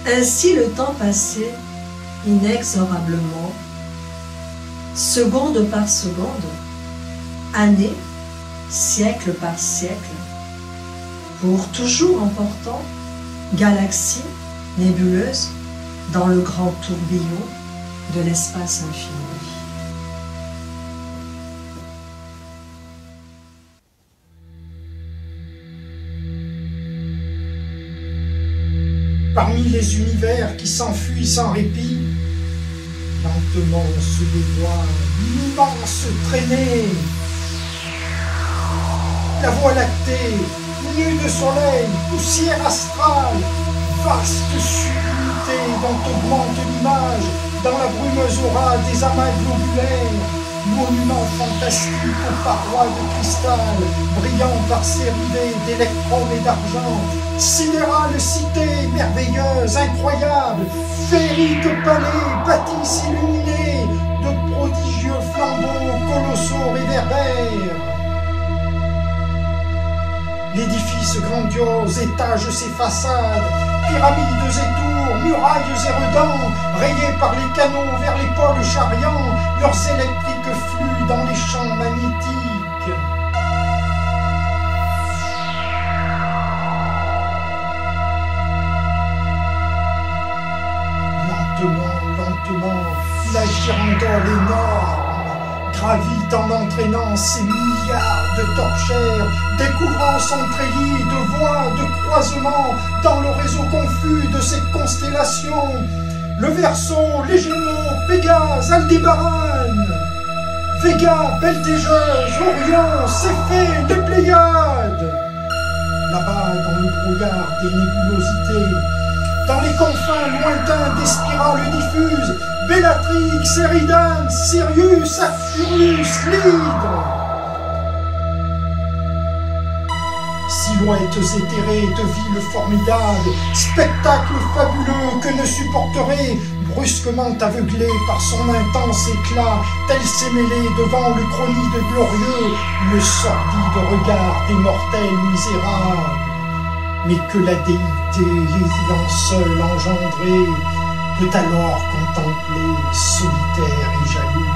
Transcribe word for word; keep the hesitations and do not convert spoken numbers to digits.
Ainsi le temps passait inexorablement, seconde par seconde, année, siècle par siècle, pour toujours emportant galaxies nébuleuses dans le grand tourbillon de l'espace infini. Parmi les univers qui s'enfuient sans répit, lentement se dévoile une immense traînée. La Voie lactée, nue de soleil, poussière astrale, vaste sublimité dont augmente l'image dans la brumeuse aura des amas globulaires, monument fantastique aux parois de cristal, brillant par ses rivets d'électrons et d'argent, sidérale cité merveilleuse, incroyable, féerique palais, bâtisse illuminée de prodigieux flambeaux colossaux réverbères. L'édifice grandiose étage ses façades, pyramides et tours, murailles et redans, rayés par les canaux vers les pôles charriants, leurs électriques flux dans les champs magnétiques. Lentement, lentement, la girandole énorme gravite en entraînant ses milliards de torchères, découvrant son treillis de voies, de croisements dans le réseau confus de ces constellations. Le Verseau, les Gémeaux, Pégase, Aldébaran, Véga, Beltégeuse, Orion, Céphée, les Pléiades. Là-bas, dans le brouillard des nébulosités, dans les confins lointains des spirales diffuses, Bellatrix, Eridan, Sirius, Arcturus, l'Hydre. Silhouettes éthérées de villes formidables, spectacle fabuleux que ne supporterait, brusquement aveuglé par son intense éclat, tel s'est mêlé devant le chronide glorieux, le sordide regard des mortels misérables. Mais que la déité, les ayant seuls engendrés, peut alors contempler, solitaire et jaloux,